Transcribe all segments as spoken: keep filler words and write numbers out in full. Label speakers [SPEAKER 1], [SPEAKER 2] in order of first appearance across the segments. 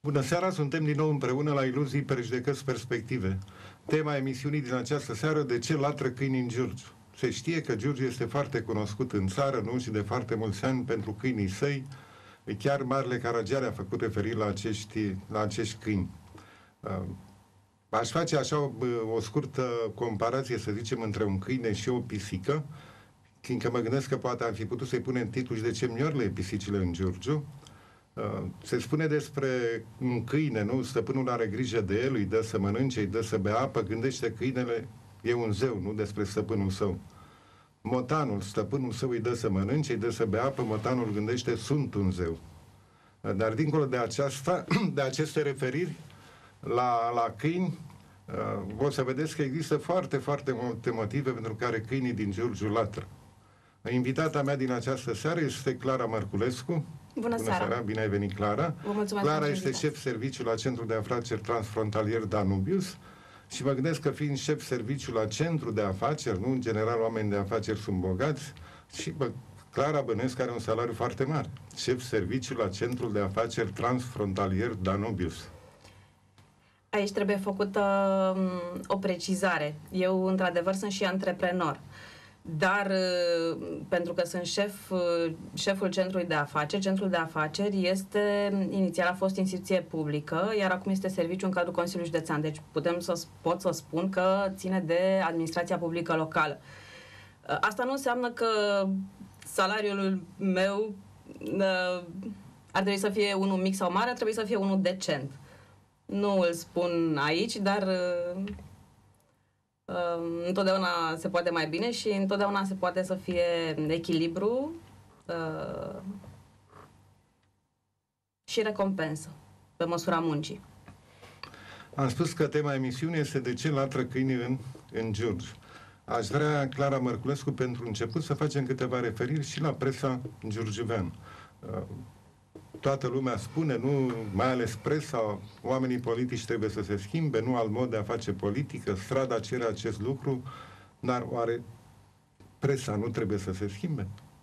[SPEAKER 1] Bună seara, suntem din nou împreună la Iluzii, Prejudecăți, Perspective. Tema emisiunii din această seară: de ce latră câinii în Giurgiu? Se știe că Giurgiu este foarte cunoscut în țară, nu? Și de foarte mulți ani pentru câinii săi. Chiar Marele Caragiale a făcut referire la acești, la acești câini. Aș face așa o, o scurtă comparație, să zicem, între un câine și o pisică, fiindcă mă gândesc că poate am fi putut să-i punem titlul și de ce miorle pisicile în Giurgiu. Se spune despre un câine, nu? Stăpânul are grijă de el, îi dă să mănânce, îi dă să bea apă, gândește câinele, e un zeu, nu? Despre stăpânul său. Motanul, stăpânul său îi dă să mănânce, îi dă să bea apă, motanul gândește, sunt un zeu. Dar dincolo de aceasta, de aceste referiri la, la câini, uh, o să vedeți că există foarte, foarte multe motive pentru care câinii din Giurgiu latră. Invitata mea din această seară este Clara Mărculescu.
[SPEAKER 2] Bună, Bună seara.
[SPEAKER 1] seara! Bine ai venit, Clara!
[SPEAKER 2] Vă mulțumesc.
[SPEAKER 1] Clara este șef serviciu la Centrul de Afaceri Transfrontalier Danubius și mă gândesc că, fiind șef serviciu la Centru de Afaceri, nu, în general oameni de afaceri sunt bogați, și bă, Clara bănuiesc are un salariu foarte mare. Șef serviciu la Centrul de Afaceri Transfrontalier Danubius.
[SPEAKER 2] Aici trebuie făcută um, o precizare. Eu, într-adevăr, sunt și antreprenor. Dar, pentru că sunt șef, șeful Centrului de Afaceri, Centrul de Afaceri este, inițial a fost instituție publică, iar acum este serviciu în cadrul Consiliului Județean. Deci putem să, pot să spun că ține de administrația publică locală. Asta nu înseamnă că salariul meu ar trebui să fie unul mic sau mare, ar trebui să fie unul decent. Nu îl spun aici, dar Uh, întotdeauna se poate mai bine și întotdeauna se poate să fie echilibru uh, și recompensă pe măsura muncii.
[SPEAKER 1] Am spus că tema emisiunii este de ce latră câinii în, în Giurgiu. Aș vrea, Clara Mărculescu, pentru început să facem câteva referiri și la presa giurgiuveană. Uh, Toată lumea spune, nu, mai ales presa, oamenii politici trebuie să se schimbe, nu al mod de a face politică, strada cere acest lucru, dar oare presa nu trebuie să se schimbe?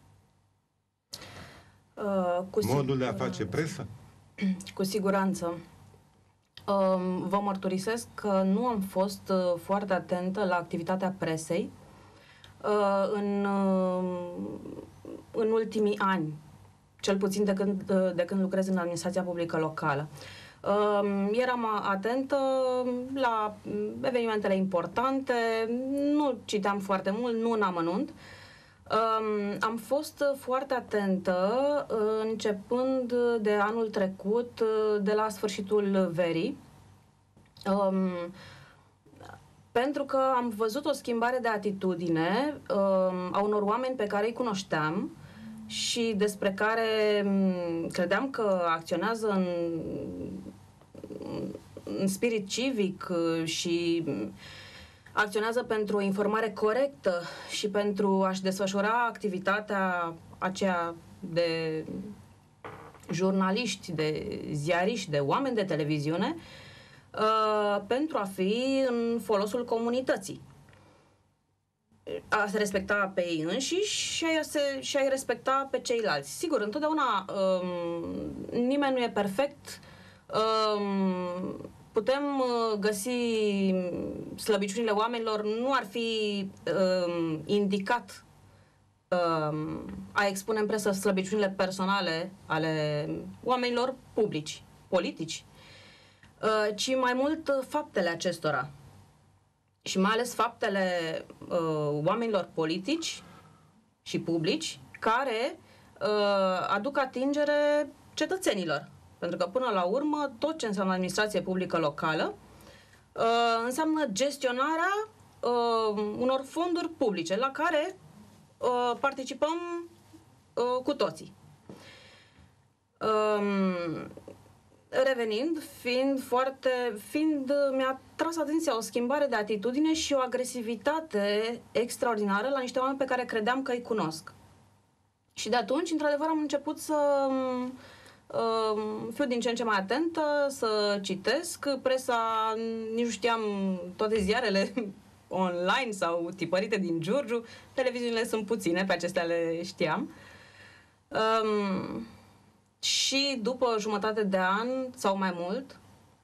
[SPEAKER 2] Uh, cu
[SPEAKER 1] Modul de a face presă?
[SPEAKER 2] Cu siguranță. Uh, vă mărturisesc că nu am fost uh, foarte atentă la activitatea presei uh, în, uh, în ultimii ani, cel puțin de când, de când lucrez în administrația publică locală. Uh, eram atentă la evenimentele importante, nu citeam foarte mult, nu în amănunt. Uh, am fost foarte atentă uh, începând de anul trecut, uh, de la sfârșitul verii, uh, pentru că am văzut o schimbare de atitudine uh, a unor oameni pe care îi cunoșteam și despre care credeam că acționează în, în spirit civic și acționează pentru o informare corectă și pentru a-și desfășura activitatea aceea de jurnaliști, de ziariști, de oameni de televiziune, uh, pentru a fi în folosul comunității. A se respecta pe ei înșiși și a se, și a respecta pe ceilalți. Sigur, întotdeauna um, nimeni nu e perfect. Um, putem găsi slăbiciunile oamenilor. Nu ar fi um, indicat um, a expune în presă slăbiciunile personale ale oamenilor publici, politici, uh, ci mai mult faptele acestora. Și mai ales faptele uh, oamenilor politici și publici care uh, aduc atingere cetățenilor. Pentru că, până la urmă, tot ce înseamnă administrație publică locală uh, înseamnă gestionarea uh, unor fonduri publice la care uh, participăm uh, cu toții. Uh, Revenind, fiind foarte, fiind, mi-a tras atenția o schimbare de atitudine și o agresivitate extraordinară la niște oameni pe care credeam că îi cunosc. Și de atunci, într-adevăr, am început să uh, fiu din ce în ce mai atentă, să citesc presa, nici nu știam toate ziarele online sau tipărite din Giurgiu, televiziunile sunt puține, pe acestea le știam. Um, și după jumătate de an sau mai mult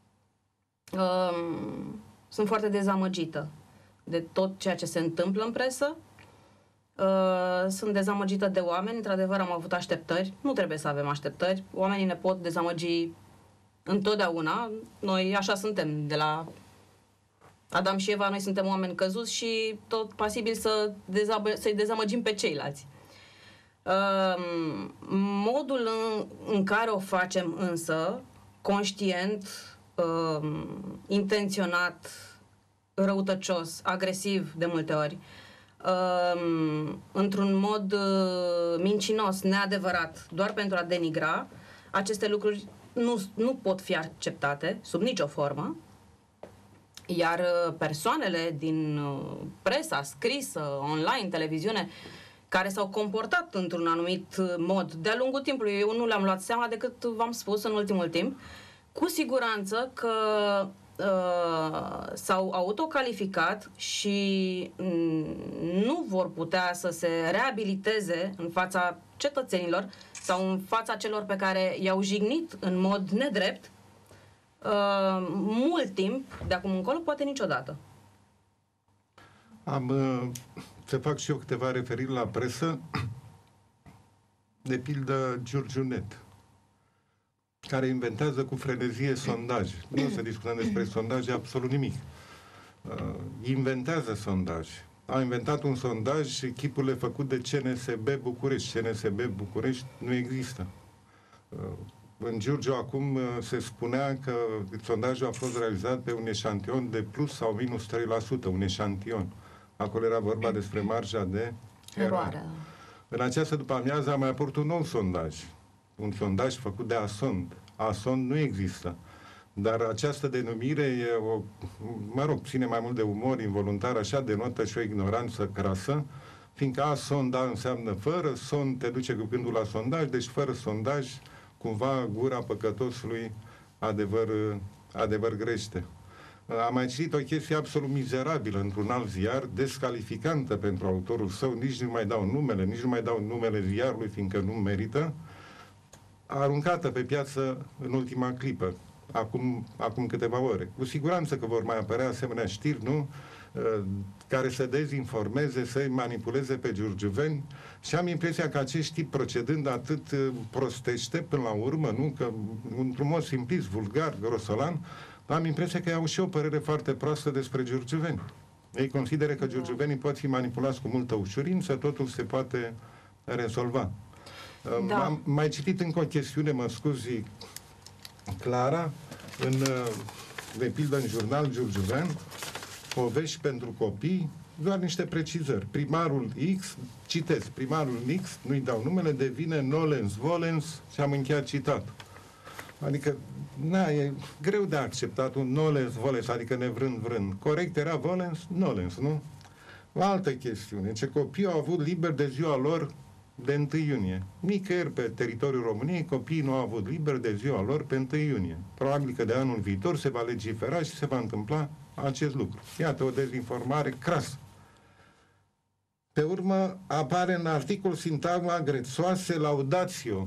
[SPEAKER 2] um, sunt foarte dezamăgită de tot ceea ce se întâmplă în presă. Uh, sunt dezamăgită de oameni, într-adevăr am avut așteptări, nu trebuie să avem așteptări, oamenii ne pot dezamăgi întotdeauna, noi așa suntem, de la Adam și Eva, noi suntem oameni căzuți și tot pasibil să dezamă- să-i dezamăgim pe ceilalți. Uh, modul în, în care o facem însă, conștient, uh, intenționat, răutăcios, agresiv de multe ori, uh, într-un mod uh, mincinos, neadevărat, doar pentru a denigra, aceste lucruri nu, nu pot fi acceptate sub nicio formă. Iar persoanele din presa scrisă, online, televiziune, care s-au comportat într-un anumit mod de-a lungul timpului, eu nu le-am luat seama decât v-am spus în ultimul timp, cu siguranță că uh, s-au autocalificat și nu vor putea să se reabiliteze în fața cetățenilor sau în fața celor pe care i-au jignit în mod nedrept uh, mult timp, de acum încolo, poate niciodată.
[SPEAKER 1] Am uh, să fac și eu câteva referiri la presă, de pildă Giurgiunet, care inventează cu frenezie sondaje. Nu o să discutăm despre sondaje absolut nimic. Uh, inventează sondaje. A inventat un sondaj, echipurile făcut de C N S B București. C N S B București nu există. Uh, în Giurgiu acum uh, se spunea că sondajul a fost realizat pe un eșantion de plus sau minus trei la sută, un eșantion. Acolo era vorba despre marja de eroare. În această după-amiază a mai apărut un nou sondaj. Un sondaj făcut de Asond. Asond nu există. Dar această denumire e o, mă rog, ține mai mult de umor involuntar, așa denotă și o ignoranță crasă, fiindcă a sonda înseamnă fără, son te duce cu gândul la sondaj, deci fără sondaj, cumva gura păcătosului adevăr, adevăr grește. Am mai citit o chestie absolut mizerabilă într-un alt ziar, descalificantă pentru autorul său, nici nu mai dau numele, nici nu mai dau numele ziarului, fiindcă nu merită, aruncată pe piață în ultima clipă. Acum, acum câteva ore. Cu siguranță că vor mai apărea asemenea știri, nu? Care să dezinformeze, să-i manipuleze pe giurgiuveni și am impresia că acești tip procedând atât prostește până la urmă, nu? Că într-un mod simplist, vulgar, grosolan, am impresia că au și o părere foarte proastă despre giurgiuveni. Ei consideră că giurgiuvenii pot fi manipulați cu multă ușurință, totul se poate rezolva. Da. Am mai citit încă o chestiune, mă scuzi, Clara, în, de pildă în jurnal giurgiuvean, povești pentru copii, doar niște precizări. Primarul X, citesc, primarul X, nu-i dau numele, devine nolens volens și am încheiat citat. Adică, na, e greu de acceptat un nolens volens, adică nevrând vrând. Corect era volens, nolens, nu? O altă chestiune, ce copiii au avut liber de ziua lor de întâi iunie. Nicăieri pe teritoriul României copiii nu au avut liber de ziua lor pe întâi iunie. Probabil că de anul viitor se va legifera și se va întâmpla acest lucru. Iată o dezinformare crasă. Pe urmă apare în articol sintagma grețoase laudatio.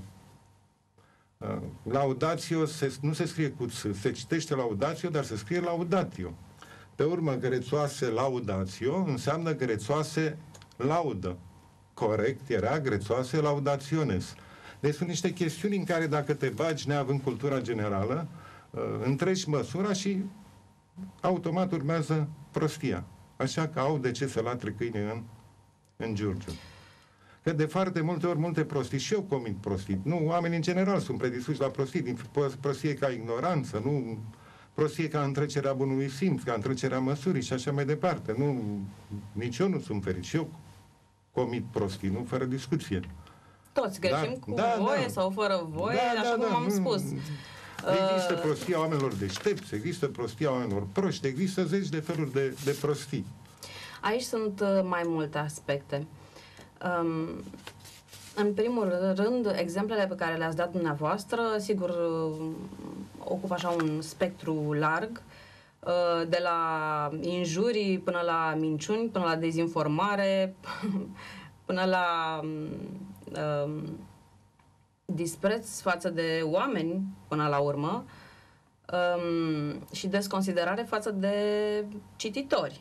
[SPEAKER 1] Laudatio se, nu se scrie cu ț, se citește laudatio, dar se scrie laudatio. Pe urmă, grețoase laudatio înseamnă grețoase laudă. Corect era grețoase laudationes. Deci sunt niște chestiuni în care dacă te bagi neavând cultura generală, întregi măsura și automat urmează prostia. Așa că au de ce să latre câine în, în Giurgiu. Că de foarte multe ori multe prostii, și eu comit prostii. Nu, oamenii în general sunt predispuși la prostii, din prostie ca ignoranță, nu prostie ca întrecerea bunului simț, ca întrecerea măsurii și așa mai departe. Nu, nici eu nu sunt ferit. Și eu comit prostii, nu? Fără discuție.
[SPEAKER 2] Toți greșim da, cu
[SPEAKER 1] da,
[SPEAKER 2] voie da. sau fără voie,
[SPEAKER 1] da,
[SPEAKER 2] așa
[SPEAKER 1] da,
[SPEAKER 2] cum
[SPEAKER 1] da,
[SPEAKER 2] am spus.
[SPEAKER 1] Există prostia oamenilor deștepți, există prostia oamenilor proști, există zeci de feluri de, de prostii.
[SPEAKER 2] Aici sunt mai multe aspecte. Um, în primul rând, exemplele pe care le-ați dat dumneavoastră, sigur, ocupă așa un spectru larg, de la injurii până la minciuni, până la dezinformare, până la um, dispreț față de oameni până la urmă um, și desconsiderare față de cititori.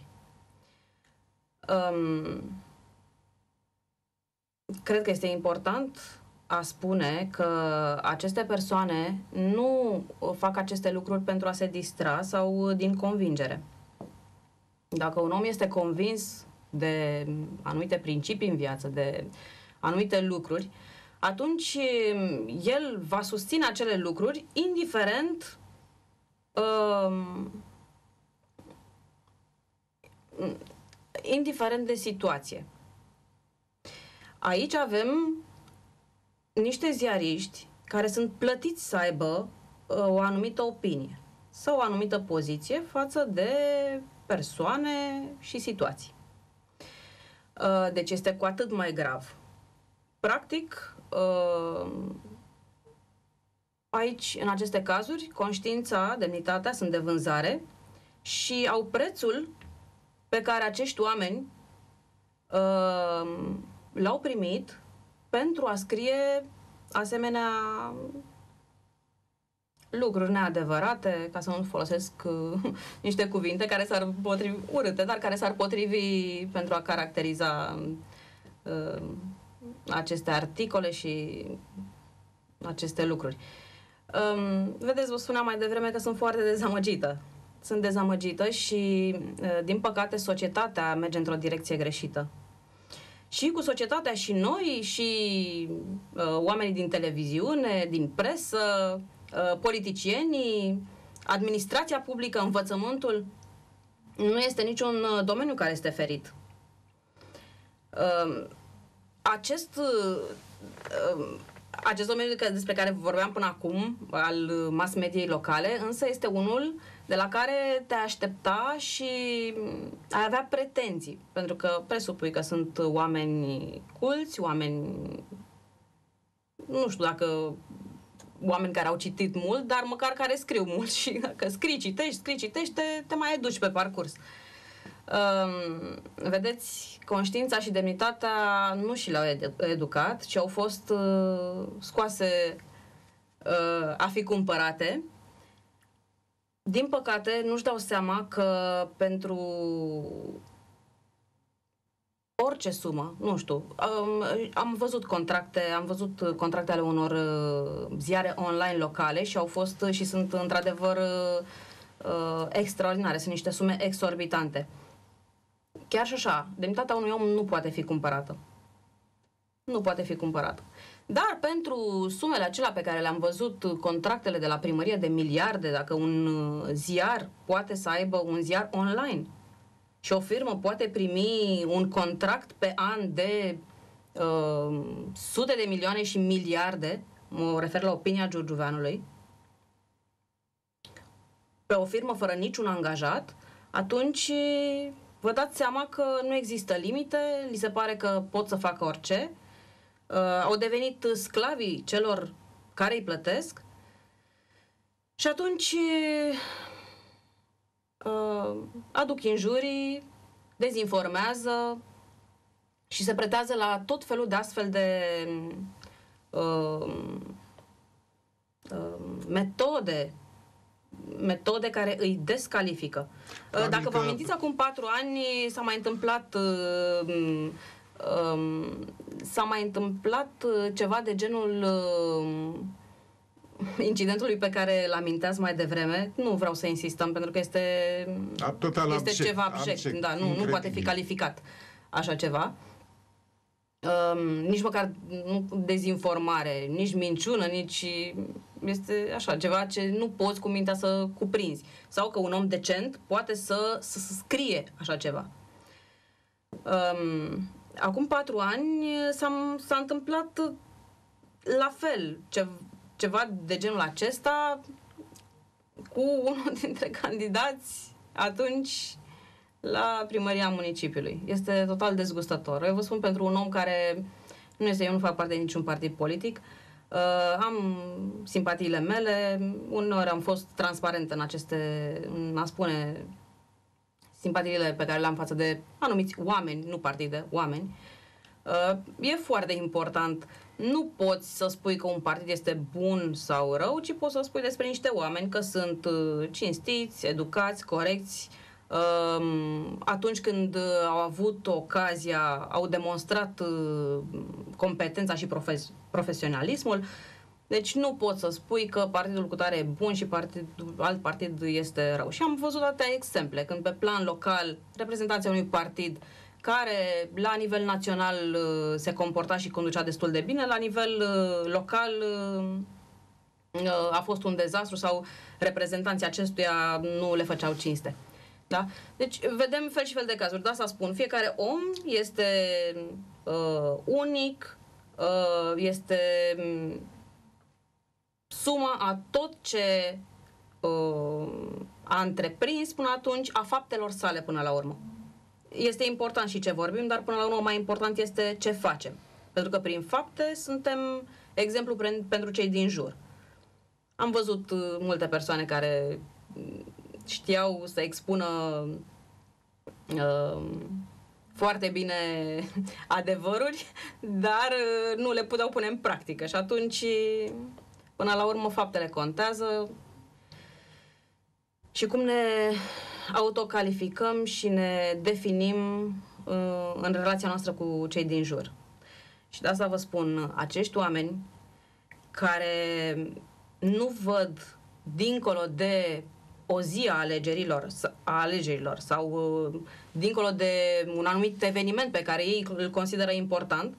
[SPEAKER 2] Um, cred că este important a spune că aceste persoane nu fac aceste lucruri pentru a se distra sau din convingere. Dacă un om este convins de anumite principii în viață, de anumite lucruri, atunci el va susține acele lucruri indiferent um, indiferent de situație. Aici avem niște ziariști care sunt plătiți să aibă uh, o anumită opinie sau o anumită poziție față de persoane și situații. Uh, deci este cu atât mai grav. Practic, uh, aici, în aceste cazuri, conștiința, demnitatea sunt de vânzare și au prețul pe care acești oameni uh, l-au primit pentru a scrie asemenea lucruri neadevărate, ca să nu folosesc uh, niște cuvinte care s-ar potrivi, urâte, dar care s-ar potrivi pentru a caracteriza uh, aceste articole și aceste lucruri. Um, vedeți, vă spuneam mai devreme că sunt foarte dezamăgită. Sunt dezamăgită și, uh, din păcate, societatea merge într-o direcție greșită. Și cu societatea și noi, și uh, oamenii din televiziune, din presă, uh, politicienii, administrația publică, învățământul, nu este niciun domeniu care este ferit. Uh, acest, uh, acest domeniu despre care vorbeam până acum, al mass mediei locale, însă este unul de la care te aștepta și ai avea pretenții, pentru că presupui că sunt oameni culți, oameni, nu știu dacă oameni care au citit mult, dar măcar care scriu mult și dacă scrii, citești, scrii, citești, te, te mai educi pe parcurs. Um, vedeți, conștiința și demnitatea nu și le-au edu educat, ci au fost uh, scoase uh, a fi cumpărate. Din păcate, nu-și dau seama că pentru orice sumă, nu știu, am, am văzut contracte, am văzut contracte ale unor uh, ziare online locale și au fost și sunt într-adevăr uh, extraordinare, sunt niște sume exorbitante. Chiar și așa, demnitatea unui om nu poate fi cumpărată. Nu poate fi cumpărată. Dar pentru sumele acelea pe care le-am văzut, contractele de la primărie de miliarde, dacă un ziar poate să aibă un ziar online și o firmă poate primi un contract pe an de uh, sute de milioane și miliarde, mă refer la opinia Giurgiuveanului, pe o firmă fără niciun angajat, atunci vă dați seama că nu există limite, li se pare că pot să facă orice. Uh, au devenit sclavii celor care îi plătesc și atunci uh, aduc injurii, dezinformează și se pretează la tot felul de astfel de uh, uh, metode metode care îi descalifică. Uh, dacă vă amintiți, acum patru ani s-a mai întâmplat uh, Um, s-a mai întâmplat ceva de genul uh, incidentului pe care îl aminteați mai devreme. Nu vreau să insistăm, pentru că este,
[SPEAKER 1] total
[SPEAKER 2] este
[SPEAKER 1] abject,
[SPEAKER 2] ceva abject.
[SPEAKER 1] abject,
[SPEAKER 2] da, nu, nu poate fi calificat așa ceva. Um, nici măcar nu dezinformare, nici minciună, nici... Este așa, ceva ce nu poți cu mintea să cuprinzi. Sau că un om decent poate să, să scrie așa ceva. Um, Acum patru ani s-a întâmplat la fel, ce, ceva de genul acesta cu unul dintre candidați atunci la primăria municipiului. Este total dezgustător. Eu vă spun, pentru un om care nu este, eu nu fac parte din niciun partid politic, uh, am simpatiile mele, uneori am fost transparent în aceste, în a spune simpatiile pe care le am față de anumiți oameni, nu partide, oameni. Uh, e foarte important. Nu poți să spui că un partid este bun sau rău, ci poți să spui despre niște oameni că sunt uh, cinstiți, educați, corecți. Uh, atunci când au avut ocazia, au demonstrat uh, competența și profes- profesionalismul. Deci nu poți să spui că partidul cutare e bun și partid, alt partid este rău. Și am văzut atâtea exemple, când pe plan local reprezentanții unui partid care la nivel național se comporta și conducea destul de bine, la nivel local a fost un dezastru sau reprezentanții acestuia nu le făceau cinste. Da? Deci vedem fel și fel de cazuri. De asta spun, fiecare om este uh, unic, uh, este suma a tot ce uh, a întreprins până atunci, a faptelor sale până la urmă. Este important și ce vorbim, dar până la urmă mai important este ce facem. Pentru că prin fapte suntem exemplu pentru cei din jur. Am văzut uh, multe persoane care știau să expună uh, foarte bine adevăruri, dar uh, nu le puteau pune în practică și atunci până la urmă faptele contează și cum ne autocalificăm și ne definim uh, în relația noastră cu cei din jur. Și de asta vă spun, acești oameni care nu văd dincolo de o zi a alegerilor, a alegerilor sau uh, dincolo de un anumit eveniment pe care ei îl consideră important,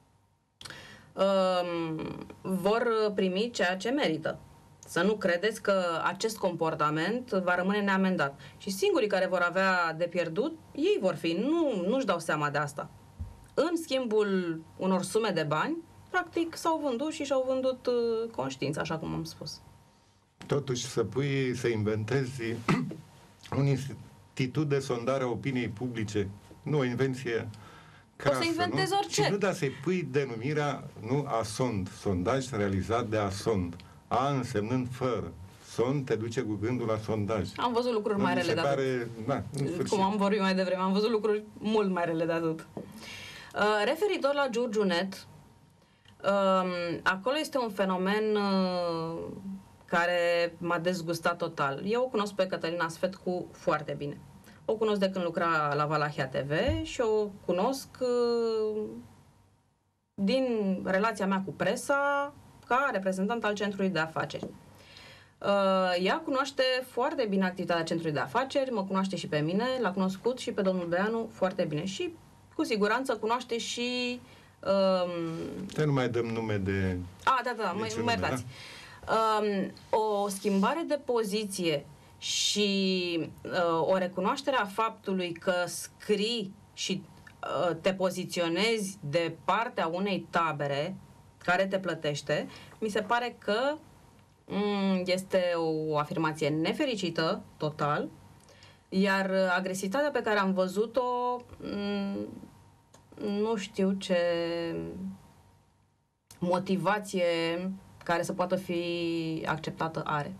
[SPEAKER 2] uh, vor primi ceea ce merită. Să nu credeți că acest comportament va rămâne neamendat. Și singurii care vor avea de pierdut, ei vor fi. Nu, nu-și dau seama de asta. În schimbul unor sume de bani, practic s-au vândut și și-au vândut uh, conștiința, așa cum am spus.
[SPEAKER 1] Totuși să pui, să inventezi un institut de sondare a opiniei publice, nu o invenție crasă,
[SPEAKER 2] o să inventezi
[SPEAKER 1] nu?
[SPEAKER 2] orice.
[SPEAKER 1] Și nu, dar să-i pui denumirea, nu, asond, sondaj realizat de asond. A însemnând fără. Sond te duce cu gândul la sondaj.
[SPEAKER 2] Am văzut lucruri nu mai rele de
[SPEAKER 1] pare, na,
[SPEAKER 2] cum am vorbit mai devreme, am văzut lucruri mult mai rele de atât. Uh, referitor la Giurgiunet, uh, acolo este un fenomen uh, care m-a dezgustat total. Eu o cunosc pe Cătălina Sfetcu foarte bine. O cunosc de când lucra la Valahia T V și o cunosc uh, din relația mea cu presa ca reprezentant al Centrului de Afaceri. Uh, ea cunoaște foarte bine activitatea Centrului de Afaceri, mă cunoaște și pe mine, l-a cunoscut și pe domnul Beanu foarte bine și cu siguranță cunoaște și... Um...
[SPEAKER 1] Te nu mai dăm nume de...
[SPEAKER 2] A, da, da, mă, mă iertați. Um, o schimbare de poziție și uh, o recunoaștere a faptului că scrii și uh, te poziționezi de partea unei tabere care te plătește, mi se pare că um, este o afirmație nefericită, total, iar agresivitatea pe care am văzut-o um, nu știu ce motivație care să poată fi acceptată are.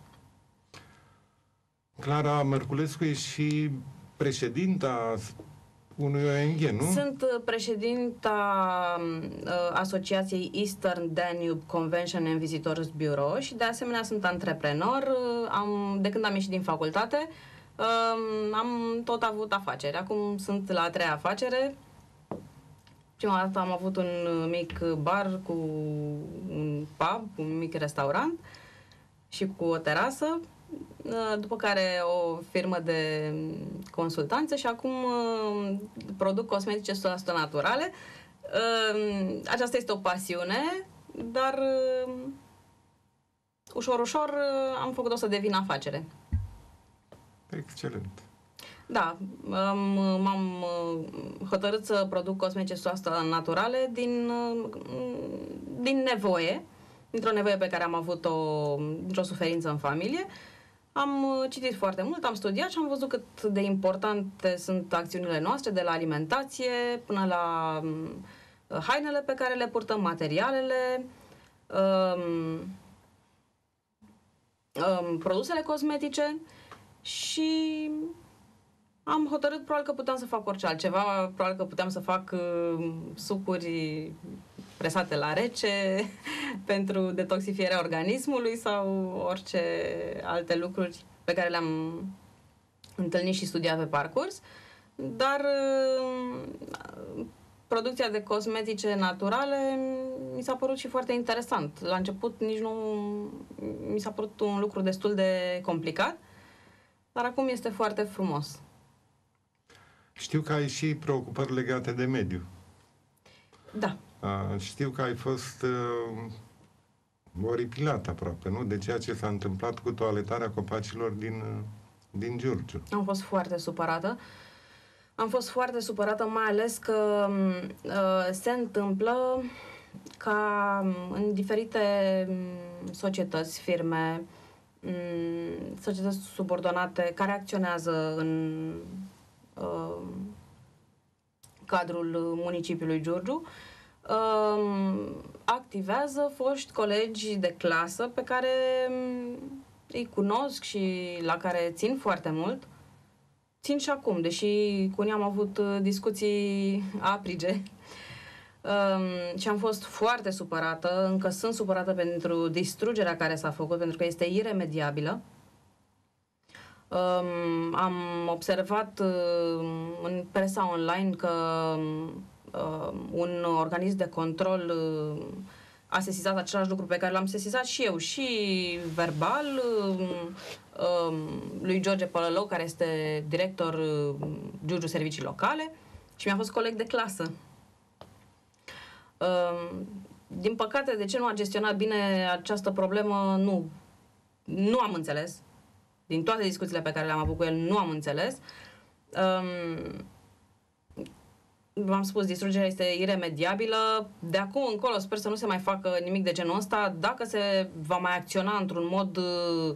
[SPEAKER 1] Clara Mărculescu e și președinta unui O N G, nu?
[SPEAKER 2] Sunt președinta uh, Asociației Eastern Danube Convention and Visitors Bureau și de asemenea sunt antreprenor. Uh, am, de când am ieșit din facultate uh, am tot avut afaceri. Acum sunt la a treia afacere. Prima dată am avut un mic bar cu un pub, un mic restaurant și cu o terasă, după care o firmă de consultanță și acum produc cosmetice o sută naturale. Aceasta este o pasiune, dar ușor, ușor am făcut-o să devină afacere.
[SPEAKER 1] Excelent.
[SPEAKER 2] Da, m-am hotărât să produc cosmetice o sută naturale din, din nevoie, dintr-o nevoie pe care am avut-o, dintr-o suferință în familie. Am citit foarte mult, am studiat și am văzut cât de importante sunt acțiunile noastre, de la alimentație până la hainele pe care le purtăm, materialele, um, um, produsele cosmetice și am hotărât probabil că puteam să fac orice altceva, probabil că puteam să fac uh, sucuri presate la rece pentru detoxifierea organismului sau orice alte lucruri pe care le-am întâlnit și studiat pe parcurs, dar uh, producția de cosmetice naturale mi s-a părut și foarte interesant. La început nici nu mi s-a părut un lucru destul de complicat, dar acum este foarte frumos.
[SPEAKER 1] Știu că ai și preocupări legate de mediu.
[SPEAKER 2] Da.
[SPEAKER 1] A, știu că ai fost uh, oripilat aproape, nu? De ceea ce s-a întâmplat cu toaletarea copacilor din, uh, din Giurgiu.
[SPEAKER 2] Am fost foarte supărată. Am fost foarte supărată, mai ales că uh, se întâmplă ca în diferite societăți, firme, societăți subordonate care acționează în uh, cadrul municipiului Giurgiu, uh, activează foști colegi de clasă pe care îi cunosc și la care țin foarte mult. Țin și acum, deși cu unii am avut discuții aprige. Um, și am fost foarte supărată, încă sunt supărată pentru distrugerea care s-a făcut, pentru că este iremediabilă. Um, am observat uh, în presa online că uh, un organism de control uh, a sesizat același lucru pe care l-am sesizat și eu, și verbal, uh, lui George Pălălău, care este director uh, Giurgiu Servicii Locale, și mi-a fost coleg de clasă. Uh, din păcate, de ce nu a gestionat bine această problemă, nu, nu am înțeles. Din toate discuțiile pe care le-am avut cu el, nu am înțeles. Um, V-am spus, distrugerea este iremediabilă. De acum încolo sper să nu se mai facă nimic de genul ăsta. Dacă se va mai acționa într-un mod uh,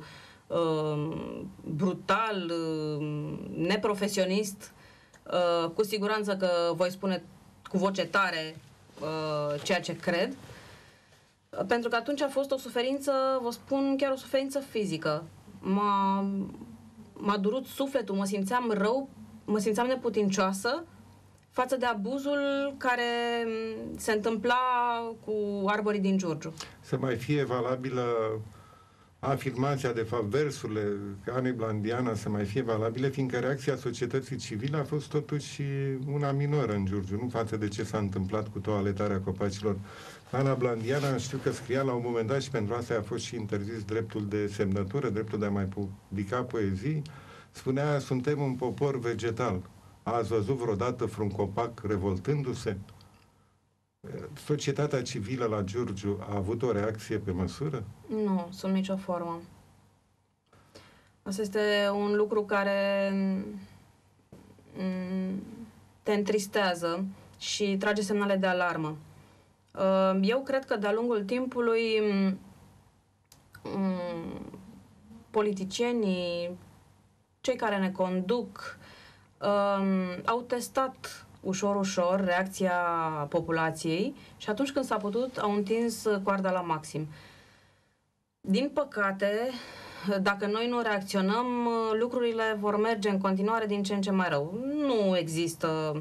[SPEAKER 2] brutal, uh, neprofesionist, uh, cu siguranță că voi spune cu voce tare uh, ceea ce cred. Pentru că atunci a fost o suferință, vă spun, chiar o suferință fizică. M-a, m-a durut sufletul, mă simțeam rău, mă simțeam neputincioasă față de abuzul care se întâmpla cu arborii din Giurgiu.
[SPEAKER 1] Să mai fie valabilă afirmația, de fapt, versurile Anei Blandiana să mai fie valabile, fiindcă reacția societății civile a fost totuși una minoră în Giurgiu, nu față de ce s-a întâmplat cu toaletarea copacilor. Ana Blandiana, știu că scria la un moment dat, și pentru asta a fost și interzis dreptul de semnătură, dreptul de a mai publica poezii, spunea: suntem un popor vegetal. Ați văzut vreodată vreun copac revoltându-se? Societatea civilă la Giurgiu a avut o reacție pe măsură?
[SPEAKER 2] Nu, sub nicio formă. Asta este un lucru care te întristează și trage semnale de alarmă. Eu cred că de-a lungul timpului politicienii, cei care ne conduc, au testat ușor, ușor reacția populației și atunci când s-a putut, au întins coarda la maxim. Din păcate, dacă noi nu reacționăm, lucrurile vor merge în continuare din ce în ce mai rău. Nu există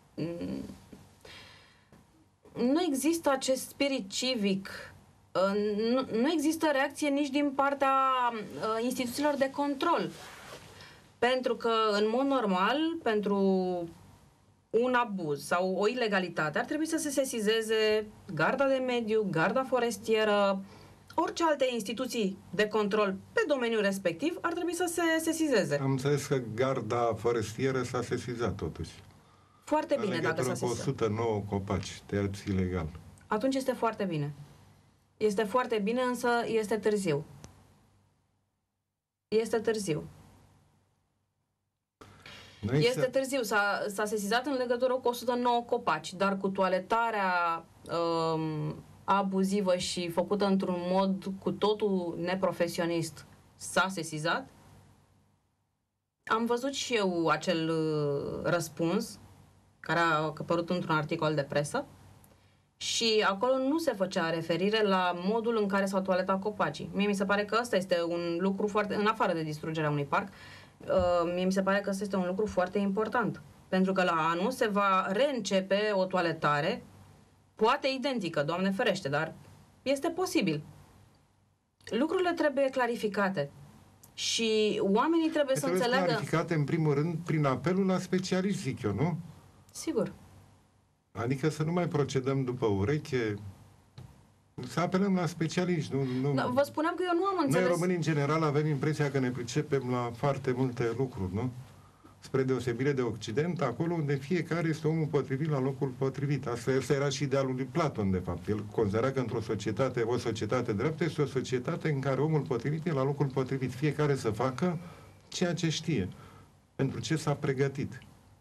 [SPEAKER 2] nu există acest spirit civic, nu, nu există reacție nici din partea instituțiilor de control. Pentru că, în mod normal, pentru un abuz sau o ilegalitate ar trebui să se sesizeze garda de mediu, garda forestieră, orice alte instituții de control pe domeniul respectiv ar trebui să se sesizeze.
[SPEAKER 1] Am înțeles că garda forestieră s-a sesizat totuși.
[SPEAKER 2] Foarte bine dacă s-a sesizat.
[SPEAKER 1] o sută nouă copaci tăiați ilegal.
[SPEAKER 2] Atunci este foarte bine. Este foarte bine, însă este târziu. Este târziu.
[SPEAKER 1] Noi
[SPEAKER 2] este
[SPEAKER 1] se...
[SPEAKER 2] târziu. S-a sesizat în legătură cu o sută nouă copaci, dar cu toaletarea um, abuzivă și făcută într-un mod cu totul neprofesionist s-a sesizat. Am văzut și eu acel uh, răspuns care a apărut într-un articol de presă și acolo nu se făcea referire la modul în care s-au toaletat copacii. Mie mi se pare că ăsta este un lucru foarte, în afară de distrugerea unui parc, mie mi se pare că ăsta este un lucru foarte important. Pentru că la anul se va reîncepe o toaletare, poate identică, Doamne ferește, dar este posibil. Lucrurile trebuie clarificate și oamenii trebuie să
[SPEAKER 1] trebuie
[SPEAKER 2] înțeleagă...
[SPEAKER 1] clarificate, în primul rând, prin apelul la specialiști, zic eu, nu?
[SPEAKER 2] Sigur.
[SPEAKER 1] Adică să nu mai procedăm după ureche, să apelăm la specialiști. Nu, nu.
[SPEAKER 2] Da, vă spuneam că eu nu am înțeles...
[SPEAKER 1] Noi, românii, în general, avem impresia că ne pricepem la foarte multe lucruri, nu? Spre deosebire de Occident, acolo unde fiecare este omul potrivit la locul potrivit. Asta, asta era și idealul lui Platon, de fapt. El considera că într-o societate, o societate dreaptă este o societate în care omul potrivit e la locul potrivit. Fiecare să facă ceea ce știe, pentru ce s-a pregătit.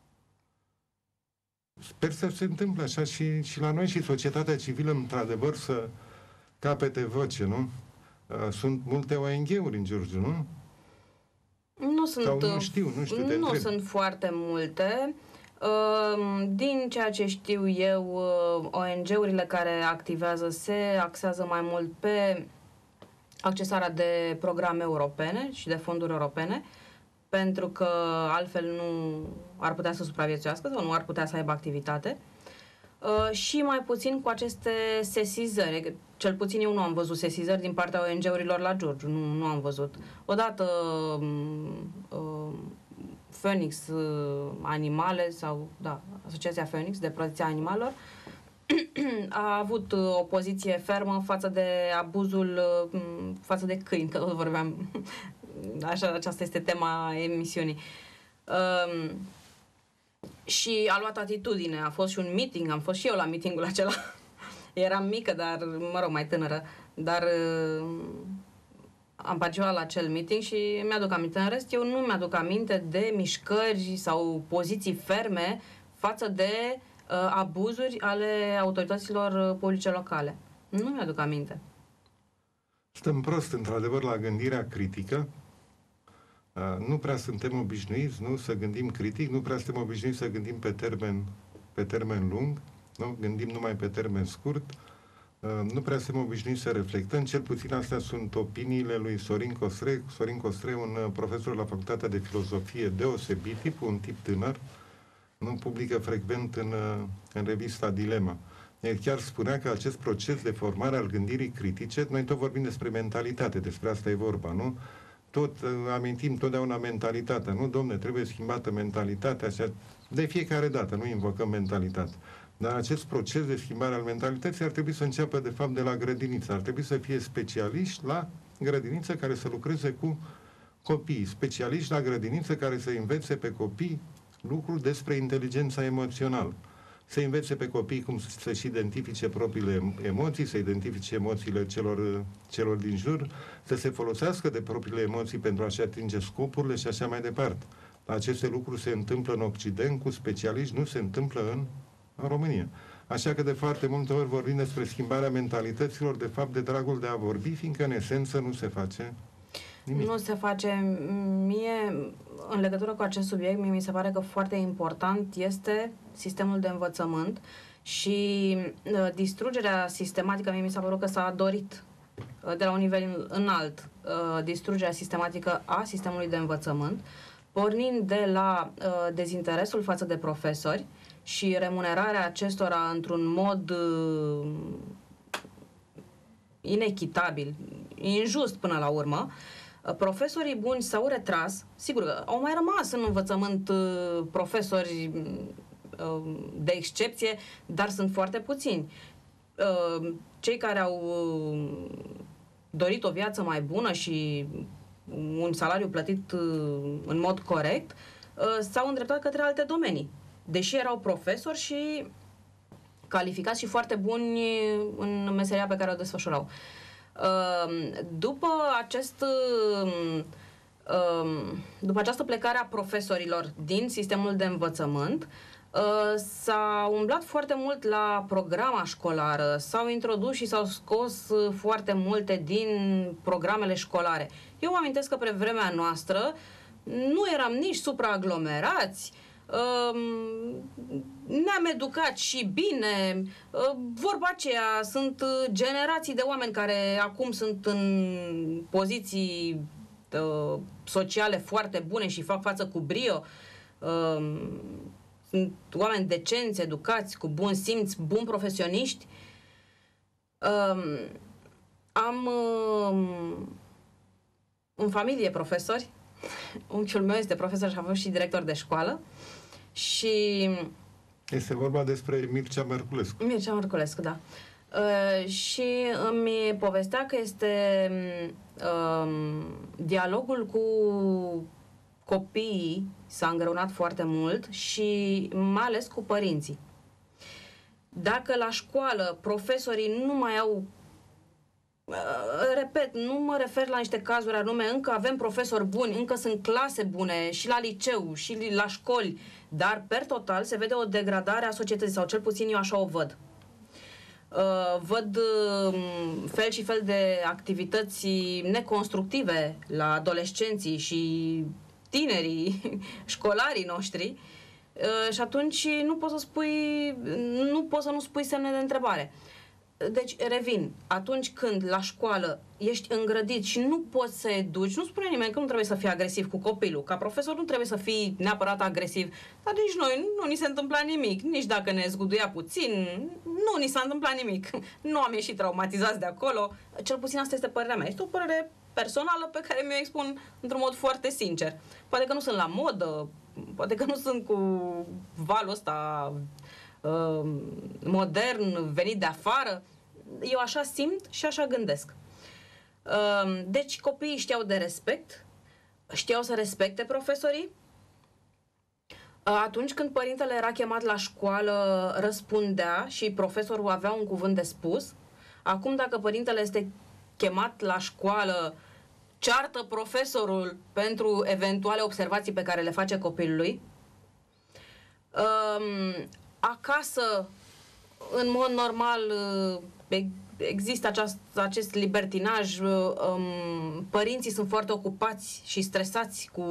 [SPEAKER 1] Sper să se întâmple așa și, și la noi, și societatea civilă, într-adevăr, să capete voce, nu? Sunt multe O N G-uri în Giurgiu, nu?
[SPEAKER 2] Nu sunt,
[SPEAKER 1] Sau nu știu, nu știu, te
[SPEAKER 2] nu
[SPEAKER 1] întreb.
[SPEAKER 2] sunt foarte multe. Din ceea ce știu eu, O N G-urile care activează se axează mai mult pe accesarea de programe europene și de fonduri europene, pentru că altfel nu ar putea să supraviețuiască sau nu ar putea să aibă activitate. Și mai puțin cu aceste sesizări. Cel puțin eu nu am văzut sesizări din partea O N G-urilor la Giurgiu. Nu, nu am văzut. Odată uh, Phoenix uh, Animale sau, da, Asociația Phoenix de Protecția Animalelor a avut uh, o poziție fermă față de abuzul uh, față de câini, că tot vorbeam. Așa, aceasta este tema emisiunii. Uh, Și a luat atitudine, a fost și un meeting, am fost și eu la meetingul acela. Eram mică, dar, mă rog, mai tânără, dar uh, am participat la acel meeting și mi-aduc aminte. În rest, eu nu mi-aduc aminte de mișcări sau poziții ferme față de uh, abuzuri ale autorităților publice locale. Nu mi-aduc aminte.
[SPEAKER 1] Stăm prost, într-adevăr, la gândirea critică. Uh, nu prea suntem obișnuiți, nu, să gândim critic, nu prea suntem obișnuiți să gândim pe termen, pe termen lung, nu? Gândim numai pe termen scurt, uh, nu prea suntem obișnuiți să reflectăm, cel puțin astea sunt opiniile lui Sorin Costre, Sorin Costre, un uh, profesor la Facultatea de Filozofie deosebit, tip, un tip tânăr, nu publică frecvent în, uh, în revista Dilema. El chiar spunea că acest proces de formare al gândirii critice, noi tot vorbim despre mentalitate, despre asta e vorba, nu? Tot uh, amintim totdeauna mentalitatea, nu, domne, trebuie schimbată mentalitatea, așa, de fiecare dată, nu invocăm mentalitate. Dar acest proces de schimbare al mentalității ar trebui să înceapă, de fapt, de la grădiniță. Ar trebui să fie specialiști la grădiniță care să lucreze cu copii, specialiști la grădiniță care să învețe pe copii lucruri despre inteligența emoțională. Să învețe pe copii cum să-și identifice propriile emoții, să identifice emoțiile celor, celor din jur, să se folosească de propriile emoții pentru a-și atinge scopurile și așa mai departe. Aceste lucruri se întâmplă în Occident cu specialiști, nu se întâmplă în, în România. Așa că de foarte multe ori vorbim despre schimbarea mentalităților, de fapt de dragul de a vorbi, fiindcă în esență nu se face nimic.
[SPEAKER 2] Nu se face. Mie, în legătură cu acest subiect, mie mi se pare că foarte important este sistemul de învățământ și uh, distrugerea sistematică, mie mi s-a părut că s-a dorit uh, de la un nivel înalt uh, distrugerea sistematică a sistemului de învățământ, pornind de la uh, dezinteresul față de profesori și remunerarea acestora într-un mod uh, inechitabil, injust până la urmă. Profesorii buni s-au retras, sigur că au mai rămas în învățământ uh, profesori uh, de excepție, dar sunt foarte puțini. Uh, cei care au uh, dorit o viață mai bună și un salariu plătit uh, în mod corect, uh, s-au îndreptat către alte domenii, deși erau profesori și calificați și foarte buni în meseria pe care o desfășurau. După acest după această plecare a profesorilor din sistemul de învățământ, s-a umblat foarte mult la programa școlară, s-au introdus și s-au scos foarte multe din programele școlare. Eu mă amintesc că pe vremea noastră nu eram nici supraaglomerați, ne-am educat și bine. Vorba aceea, sunt generații de oameni care acum sunt în poziții uh, sociale foarte bune și fac față cu brio. Uh, sunt oameni decenți, educați, cu bun simț, buni profesioniști. Uh, am uh, în familie profesori. Unchiul meu este profesor și a fost și director de școală. Și
[SPEAKER 1] este vorba despre Mircea Mărculescu.
[SPEAKER 2] Mircea Mărculescu, da. Uh, și îmi povestea că este um, dialogul cu copiii s-a îngreunat foarte mult și mai ales cu părinții. Dacă la școală profesorii nu mai au, uh, repet, nu mă refer la niște cazuri anume, încă avem profesori buni, încă sunt clase bune și la liceu și la școli, dar per total se vede o degradare a societății, sau cel puțin eu așa o văd. Uh, văd uh, fel și fel de activități neconstructive la adolescenții și tinerii, școlarii noștri, uh, și atunci nu poți să spui, nu poți să nu spui semne de întrebare. Deci, revin, atunci când la școală ești îngrădit și nu poți să educi, nu spune nimeni că nu trebuie să fii agresiv cu copilul. Ca profesor nu trebuie să fii neapărat agresiv, dar nici noi nu ni se întâmpla nimic. Nici dacă ne zguduia puțin, nu ni s-a întâmplat nimic. Nu am ieșit traumatizați de acolo. Cel puțin asta este părerea mea. Este o părere personală pe care mi-o expun într-un mod foarte sincer. Poate că nu sunt la modă, poate că nu sunt cu valul ăsta uh, modern, venit de afară. Eu așa simt și așa gândesc. Deci copiii știau de respect, știau să respecte profesorii. Atunci când părintele era chemat la școală, răspundea și profesorul avea un cuvânt de spus. Acum, dacă părintele este chemat la școală, ceartă profesorul pentru eventuale observații pe care le face copilului. Acasă, în mod normal, există aceast, acest libertinaj, um, părinții sunt foarte ocupați și stresați cu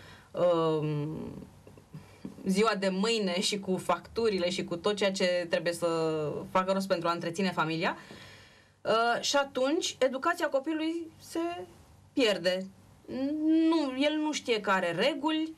[SPEAKER 2] um, ziua de mâine și cu facturile și cu tot ceea ce trebuie să facă rost pentru a întreține familia. Uh, și atunci educația copilului se pierde. Nu, el nu știe că are reguli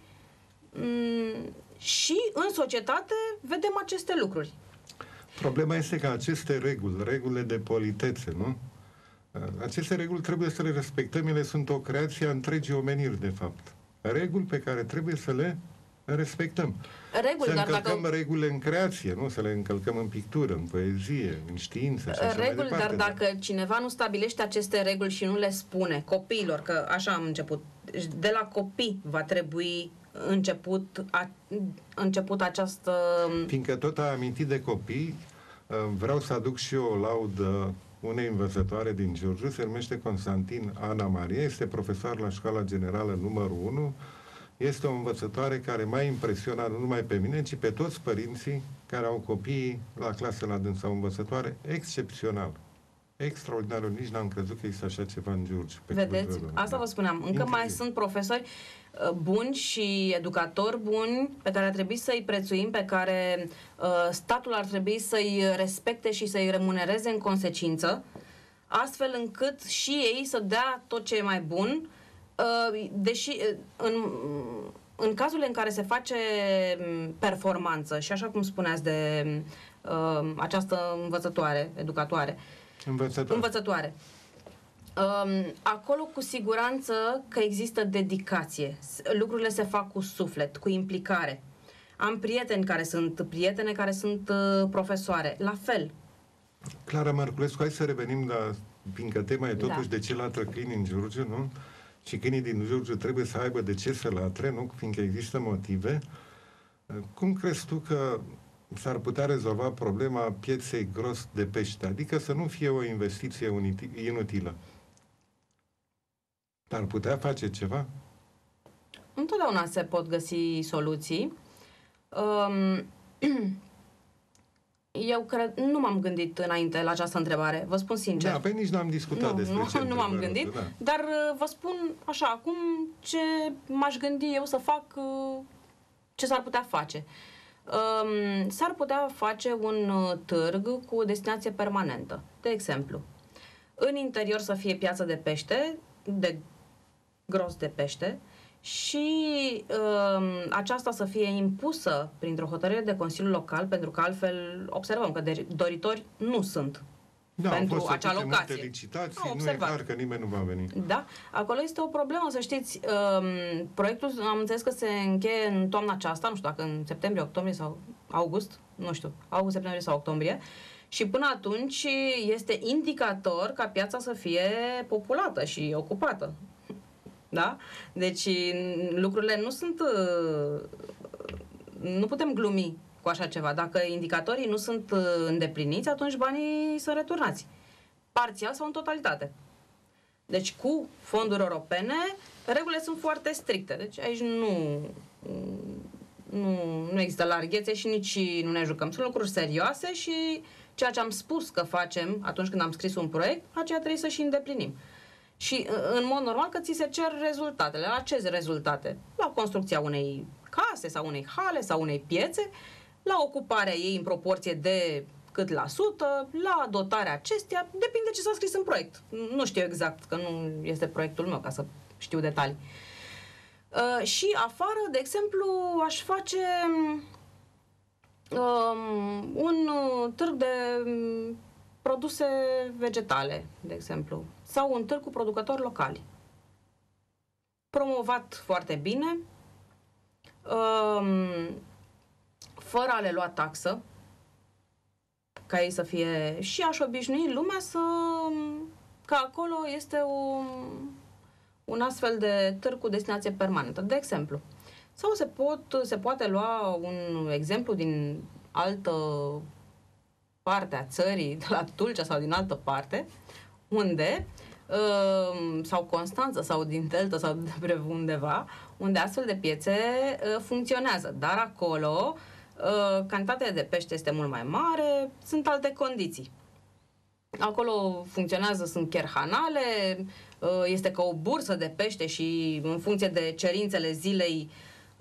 [SPEAKER 2] um, și în societate vedem aceste lucruri.
[SPEAKER 1] Problema este că aceste reguli, regulile de politețe, nu? Aceste reguli trebuie să le respectăm, ele sunt o creație a întregii omeniri, de fapt. Reguli pe care trebuie să le respectăm.
[SPEAKER 2] Reguli,
[SPEAKER 1] să
[SPEAKER 2] dar
[SPEAKER 1] încălcăm
[SPEAKER 2] dacă...
[SPEAKER 1] regulile în creație, nu? Să le încălcăm în pictură, în poezie, în știință și așa
[SPEAKER 2] reguli,
[SPEAKER 1] mai departe.
[SPEAKER 2] dar dacă cineva nu stabilește aceste reguli și nu le spune copiilor, că așa am început, de la copii va trebui început, a, început această...
[SPEAKER 1] Fiindcă tot a amintit de copii, vreau să aduc și eu o laudă unei învățătoare din Giurgiu, se numește Constantin Ana Maria, este profesor la Școala Generală numărul unu, este o învățătoare care m-a impresionat nu numai pe mine, ci pe toți părinții care au copii la clasă la dânsa, o învățătoare excepțională. Extraordinar, nici n-am crezut că există așa ceva în Giurgiu.
[SPEAKER 2] Vedeți? Asta vă spuneam. Încă Incredibil. Mai sunt profesori buni și educatori buni pe care ar trebui să-i prețuim, pe care uh, statul ar trebui să-i respecte și să-i remunereze în consecință, astfel încât și ei să dea tot ce e mai bun, uh, deși uh, în, în cazurile în care se face performanță, și așa cum spuneați de uh, această învățătoare, educatoare,
[SPEAKER 1] învățătoare,
[SPEAKER 2] învățătoare. Um, acolo cu siguranță că există dedicație. Lucrurile se fac cu suflet, cu implicare. Am prieteni care sunt prietene, care sunt uh, profesoare. La fel.
[SPEAKER 1] Clara Mărculescu, hai să revenim la, fiindcă tema e totuși da. De ce latră câini în Giurgiu, nu? Și câinii din Giurgiu trebuie să aibă de ce să latre, nu? Fiindcă există motive. Cum crezi tu că s-ar putea rezolva problema pieței gros de pește? Adică să nu fie o investiție inutilă. Ar putea face ceva?
[SPEAKER 2] Întotdeauna se pot găsi soluții. Um, eu cred, nu m-am gândit înainte la această întrebare, vă spun sincer.
[SPEAKER 1] Da, pe nici n-am discutat
[SPEAKER 2] nu,
[SPEAKER 1] despre
[SPEAKER 2] nu,
[SPEAKER 1] ce
[SPEAKER 2] nu m-am gândit, da. Dar vă spun așa, acum ce m-aș gândi eu să fac, ce s-ar putea face. Um, s-ar putea face un târg cu o destinație permanentă. De exemplu, în interior să fie piață de pește, de gros de pește și um, aceasta să fie impusă printr-o hotărâre de Consiliul Local, pentru că altfel observăm că doritori nu sunt
[SPEAKER 1] da,
[SPEAKER 2] pentru
[SPEAKER 1] au fost
[SPEAKER 2] acea locație.
[SPEAKER 1] Multe licitații,
[SPEAKER 2] nu
[SPEAKER 1] e clar că nimeni nu va veni.
[SPEAKER 2] Da, acolo este o problemă, să știți. Um, proiectul, am înțeles că se încheie în toamna aceasta, nu știu dacă în septembrie, octombrie sau august, nu știu, august, septembrie sau octombrie. Și până atunci este indicator ca piața să fie populată și ocupată. Da? Deci lucrurile nu sunt... Nu putem glumi cu așa ceva. Dacă indicatorii nu sunt îndepliniți, atunci banii sunt returnați. Parțial sau în totalitate. Deci cu fonduri europene, regulile sunt foarte stricte. Deci aici nu, nu, nu există larghețe și nici nu ne jucăm. Sunt lucruri serioase și ceea ce am spus că facem atunci când am scris un proiect, aceea trebuie să și îndeplinim. Și în mod normal că ți se cer rezultatele. La ce rezultate? La construcția unei case sau unei hale sau unei piețe, la ocuparea ei în proporție de cât la sută, la dotarea acesteia, depinde ce s-a scris în proiect. Nu știu exact, că nu este proiectul meu, ca să știu detalii. Uh, și afară, de exemplu, aș face um, un târg de produse vegetale, de exemplu, sau un târg cu producători locali. Promovat foarte bine, um, fără a le lua taxă, ca ei să fie... Și aș obișnui lumea să... că acolo este un, un astfel de târg cu destinație permanentă, de exemplu. Sau se, pot, se poate lua un exemplu din altă parte a țării, de la Tulcea sau din altă parte, unde, sau Constanța sau din Delta sau de undeva, unde astfel de piețe funcționează. Dar acolo cantitatea de pește este mult mai mare, sunt alte condiții. Acolo funcționează, sunt cherhanale, este ca o bursă de pește și în funcție de cerințele zilei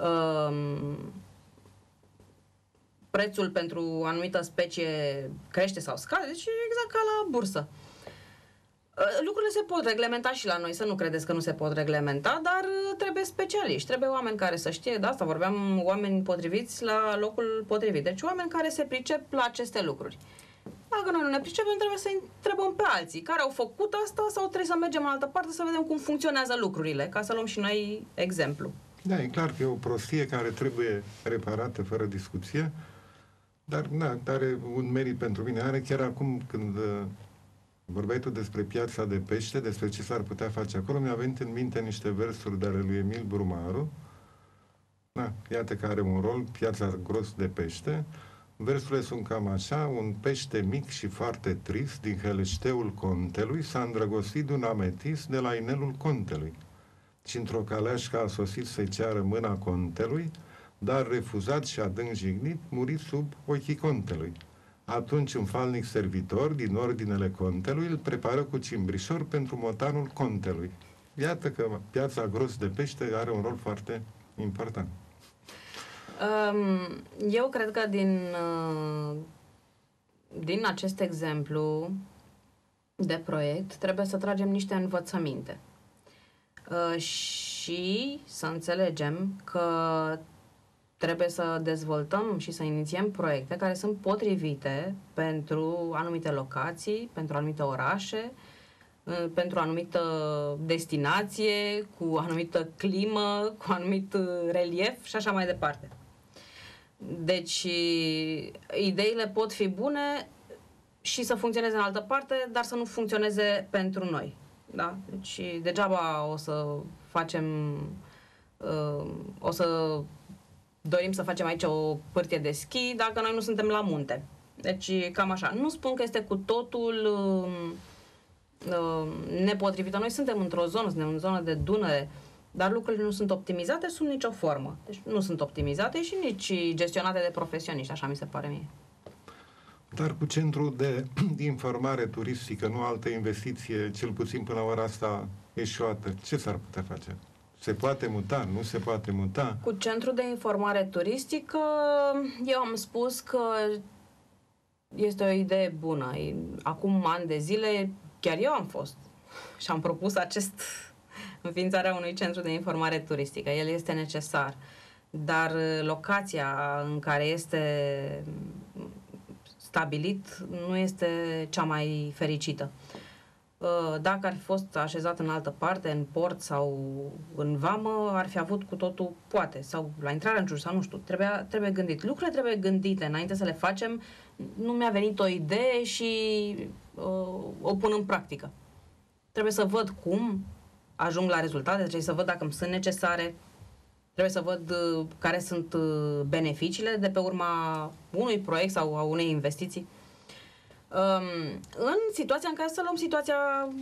[SPEAKER 2] prețul pentru o anumită specie crește sau scade, deci exact ca la bursă. Lucrurile se pot reglementa și la noi, să nu credeți că nu se pot reglementa, dar trebuie specialiști, trebuie oameni care să știe, de asta vorbeam, oameni potriviți la locul potrivit. Deci oameni care se pricep la aceste lucruri. Dacă noi nu ne pricepem, trebuie să întrebăm pe alții care au făcut asta sau trebuie să mergem în altă parte să vedem cum funcționează lucrurile, ca să luăm și noi exemplu.
[SPEAKER 1] Da, e clar că e o prostie care trebuie reparată fără discuție, dar da, are un merit pentru mine. Are chiar acum când vorbeai tu despre piața de pește, despre ce s-ar putea face acolo, mi-a venit în minte niște versuri de ale lui Emil Brumaru. Da, iată că are un rol, piața gros de pește. Versurile sunt cam așa: un pește mic și foarte trist din heleșteul contelui s-a îndrăgostit de un ametist de la inelul contelui. Și într-o caleașcă a sosit să-i ceară mâna contelui, dar refuzat și adânc jignit, muri sub ochii contelui. Atunci un falnic servitor din ordinele contelui îl prepară cu cimbrișor pentru motanul contelui. Iată că piața gros de pește are un rol foarte important.
[SPEAKER 2] Eu cred că din, din acest exemplu de proiect trebuie să tragem niște învățăminte și să înțelegem că trebuie să dezvoltăm și să inițiem proiecte care sunt potrivite pentru anumite locații, pentru anumite orașe, pentru o anumită destinație, cu o anumită climă, cu anumit relief și așa mai departe. Deci, ideile pot fi bune și să funcționeze în altă parte, dar să nu funcționeze pentru noi. Da? Deci, degeaba o să facem, o să dorim să facem aici o pârtie de schi dacă noi nu suntem la munte. Deci, cam așa. Nu spun că este cu totul nepotrivită. Noi suntem într-o zonă, suntem în zonă de Dunăre, dar lucrurile nu sunt optimizate sub nicio formă. Deci nu sunt optimizate și nici gestionate de profesioniști, așa mi se pare mie.
[SPEAKER 1] Dar cu centrul de informare turistică, nu altă investiție, cel puțin până la ora asta eșuată, ce s-ar putea face? Se poate muta? Nu se poate muta?
[SPEAKER 2] Cu centrul de informare turistică, eu am spus că este o idee bună. Acum ani de zile, chiar eu am fost și am propus acest înființarea unui centru de informare turistică. El este necesar, dar locația în care este stabilit nu este cea mai fericită. Dacă ar fi fost așezat în altă parte, în port sau în vamă, ar fi avut cu totul, poate, sau la intrarea în Giurgiu, sau nu știu, trebuia, trebuie gândit. Lucrurile trebuie gândite înainte să le facem. Nu mi-a venit o idee și uh, o pun în practică. Trebuie să văd cum ajung la rezultate, trebuie să văd dacă îmi sunt necesare, trebuie să văd uh, care sunt uh, beneficiile de pe urma unui proiect sau a unei investiții. Um, în situația în care să luăm situația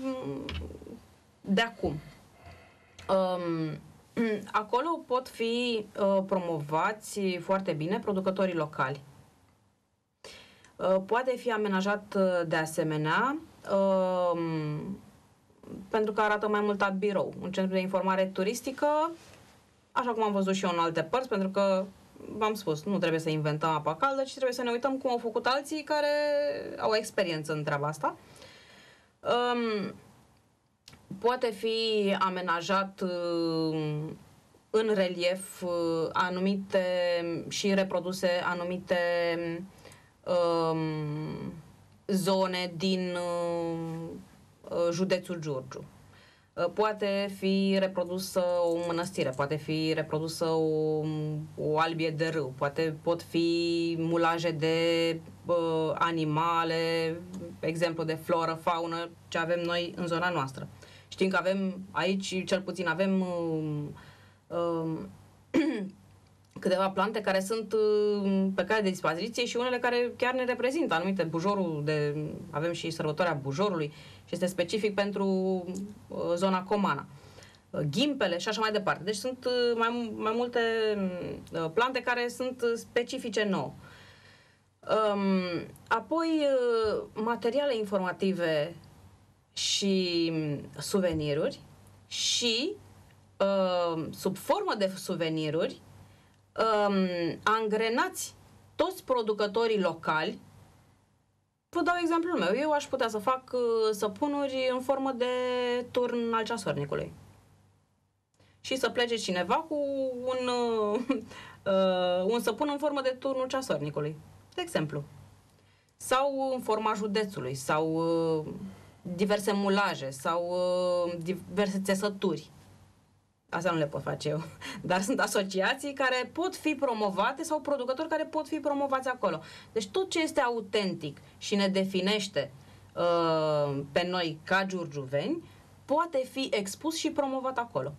[SPEAKER 2] de acum. Um, acolo pot fi uh, promovați foarte bine producătorii locali. Uh, poate fi amenajat uh, de asemenea uh, pentru că arată mai mult a birou. Un centru de informare turistică, așa cum am văzut și eu în alte părți, pentru că v-am spus, nu trebuie să inventăm apa caldă, ci trebuie să ne uităm cum au făcut alții care au experiență în treaba asta. Um, poate fi amenajat uh, în relief uh, anumite și reproduse anumite um, zone din uh, județul Giurgiu. Poate fi reprodusă o mănăstire, poate fi reprodusă o, o albie de râu, poate pot fi mulaje de uh, animale, exemplu de floră, faună, ce avem noi în zona noastră. Știm că avem aici, cel puțin avem uh, uh, câteva plante care sunt uh, pe cale de dispariție și unele care chiar ne reprezintă anumite. Bujorul de, avem și sărbătoarea bujorului și este specific pentru uh, zona Comana. Uh, ghimpele și așa mai departe. Deci sunt uh, mai, mai multe uh, plante care sunt specifice nouă. Um, apoi uh, materiale informative și suveniruri și uh, sub formă de suveniruri um, angrenați toți producătorii locali. Vă dau exemplul meu. Eu aș putea să fac uh, săpunuri în formă de turn al ceasornicului. Și să plece cineva cu un, uh, uh, un săpun în formă de turnul ceasornicului. De exemplu. Sau în forma județului, sau uh, diverse mulaje, sau uh, diverse țesături. Asta nu le pot face eu. Dar sunt asociații care pot fi promovate sau producători care pot fi promovați acolo. Deci tot ce este autentic și ne definește uh, pe noi ca giurgiuveni poate fi expus și promovat acolo.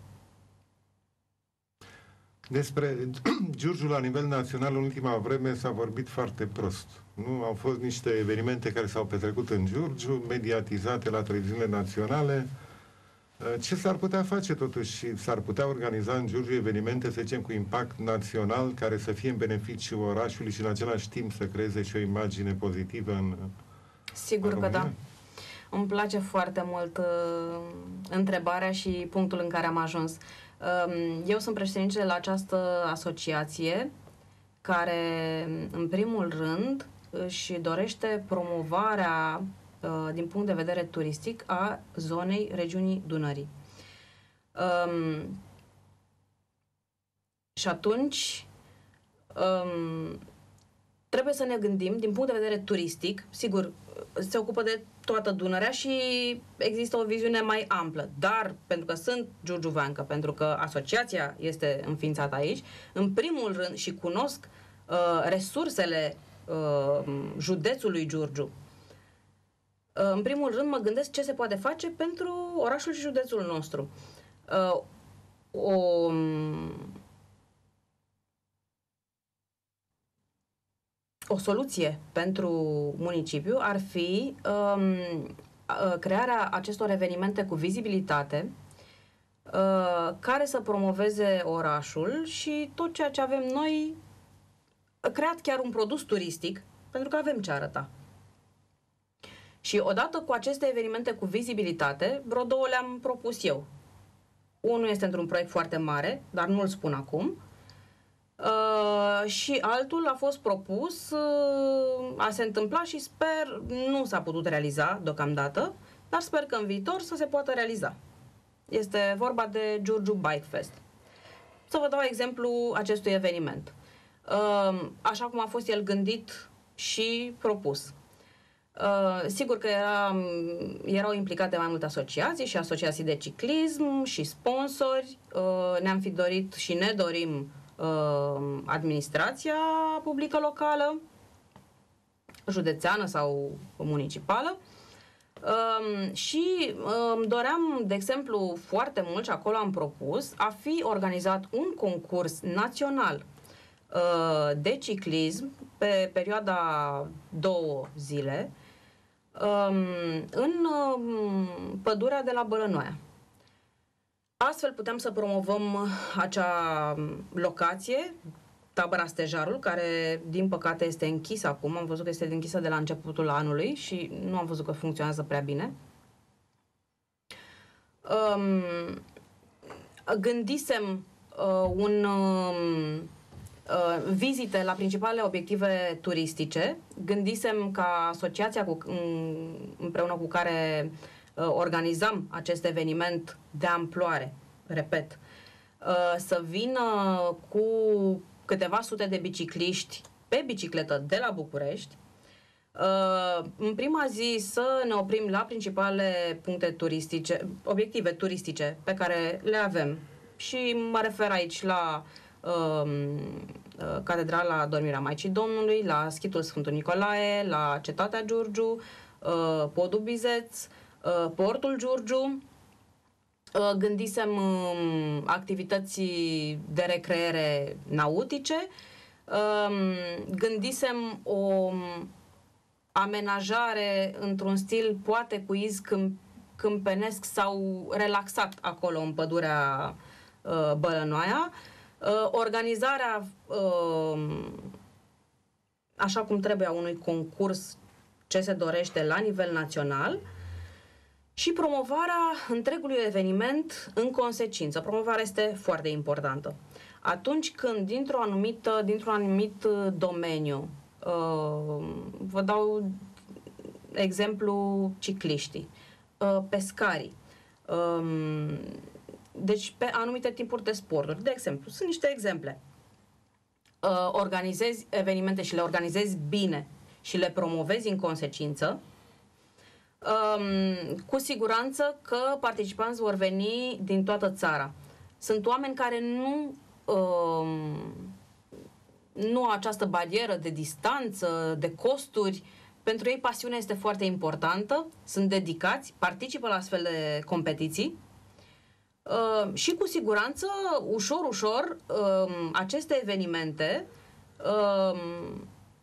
[SPEAKER 1] Despre Giurgiu la nivel național în ultima vreme s-a vorbit foarte prost. Nu? Au fost niște evenimente care s-au petrecut în Giurgiu, mediatizate la televiziunile naționale. Ce s-ar putea face totuși? S-ar putea organiza în Giurgiu evenimente, să zicem, cu impact național, care să fie în beneficiu orașului și în același timp să creeze și o imagine pozitivă în
[SPEAKER 2] Sigur
[SPEAKER 1] în
[SPEAKER 2] că da. Îmi place foarte mult uh, întrebarea și punctul în care am ajuns. Uh, eu sunt președintele la această asociație care, în primul rând, își dorește promovarea din punct de vedere turistic a zonei regiunii Dunării. Um, și atunci um, trebuie să ne gândim din punct de vedere turistic, sigur, se ocupă de toată Dunărea și există o viziune mai amplă, dar pentru că sunt giurgiuveancă, pentru că asociația este înființată aici, în primul rând și cunosc uh, resursele uh, județului Giurgiu. În primul rând, mă gândesc ce se poate face pentru orașul și județul nostru. O, o soluție pentru municipiu ar fi um, crearea acestor evenimente cu vizibilitate uh, care să promoveze orașul și tot ceea ce avem noi, creat chiar un produs turistic, pentru că avem ce arăta. Și odată cu aceste evenimente cu vizibilitate, vreo două le-am propus eu. Unul este într-un proiect foarte mare, dar nu-l spun acum. Uh, și altul a fost propus, uh, a se întâmpla și sper, nu s-a putut realiza deocamdată, dar sper că în viitor să se poată realiza. Este vorba de Giurgiu Bike Fest. Să vă dau exemplu acestui eveniment. Așa cum a fost el gândit și propus. Sigur că era, erau implicate mai multe asociații și asociații de ciclism și sponsori. Ne-am fi dorit și ne dorim administrația publică locală, județeană sau municipală. Um, și um, doream, de exemplu, foarte mult, și acolo am propus, a fi organizat un concurs național uh, de ciclism pe perioada două zile um, în um, pădurea de la Bălănoaia. Astfel putem să promovăm acea locație, tabăra Stejarul, care din păcate este închisă acum. Am văzut că este închisă de la începutul anului și nu am văzut că funcționează prea bine. Um, gândisem uh, un uh, vizite la principalele obiective turistice. Gândisem ca asociația cu, împreună cu care uh, organizam acest eveniment de amploare, repet, uh, să vină cu câteva sute de bicicliști pe bicicletă de la București. În prima zi să ne oprim la principalele puncte turistice, obiective turistice pe care le avem. Și mă refer aici la um, Catedrala Dormirea Maicii Domnului, la Schitul Sfântul Nicolae, la Cetatea Giurgiu, uh, Podul Bizeț, uh, Portul Giurgiu. Uh, gândisem um, activități de recreere nautice, uh, gândisem o amenajare într-un stil poate cu iz câmp, câmpenesc sau relaxat acolo în pădurea uh, Bălănoaia, uh, organizarea uh, așa cum trebuie a unui concurs ce se dorește la nivel național și promovarea întregului eveniment în consecință. Promovarea este foarte importantă. Atunci când dintr-o anumită, dintr-un anumit domeniu, uh, vă dau exemplu cicliștii, uh, pescarii, uh, deci pe anumite tipuri de sporturi, de exemplu, sunt niște exemple. Uh, organizezi evenimente și le organizezi bine și le promovezi în consecință, Um, cu siguranță că participanți vor veni din toată țara. Sunt oameni care nu um, nu au această barieră de distanță, de costuri. Pentru ei pasiunea este foarte importantă, sunt dedicați, participă la astfel de competiții uh, și cu siguranță, ușor, ușor, um, aceste evenimente um,